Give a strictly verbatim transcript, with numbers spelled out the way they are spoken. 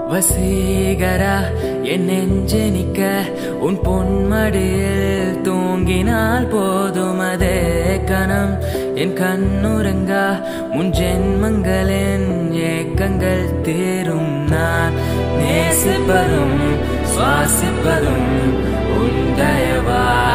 வசீகரா என் நெஞ்செனிக்க உன் பொன்மடியில் தூங்கினால் போதும் அதே கணம் என் கண்ணுறங்கா முன் ஜென்மங்களின் ஏக்கங்கள் தீரும் நான் நேசிப்பதும் சுவாசிப்பதும் உன் தயவா